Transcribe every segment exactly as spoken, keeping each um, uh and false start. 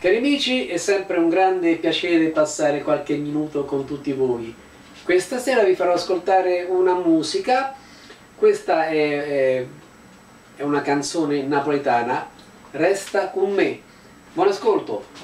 Cari amici, è sempre un grande piacere passare qualche minuto con tutti voi. Questa sera vi farò ascoltare una musica. Questa è, è, è una canzone napoletana, Resta con me. Buon ascolto!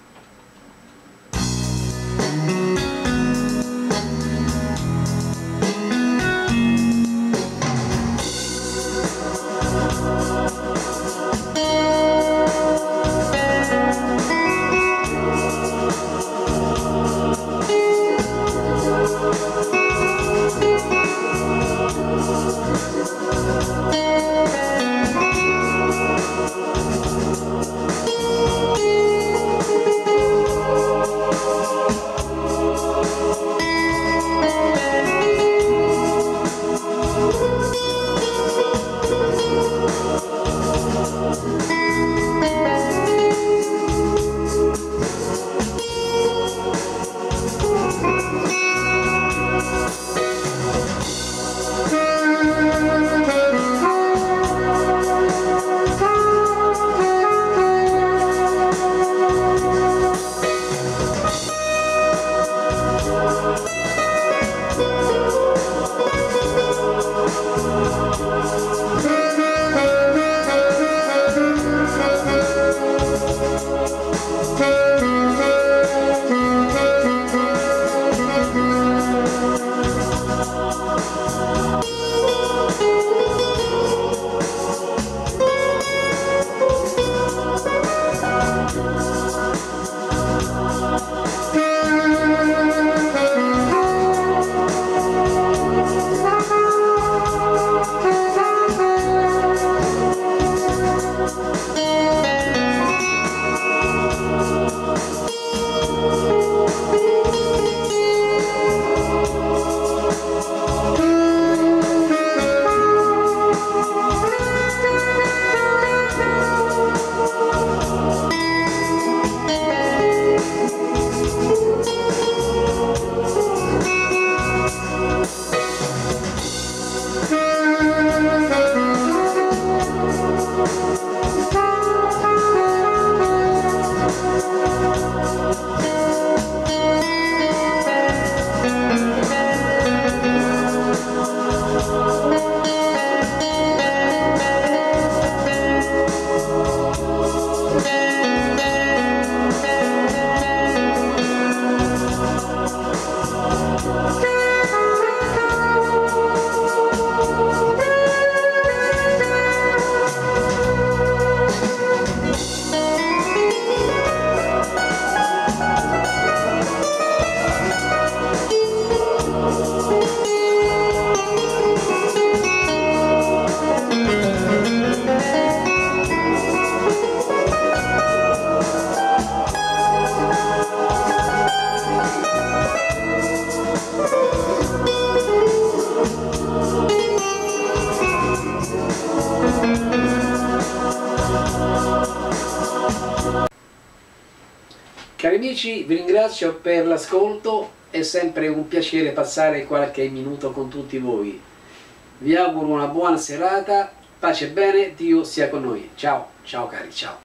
Cari amici, vi ringrazio per l'ascolto, è sempre un piacere passare qualche minuto con tutti voi. Vi auguro una buona serata, pace e bene, Dio sia con noi. Ciao, ciao cari, ciao.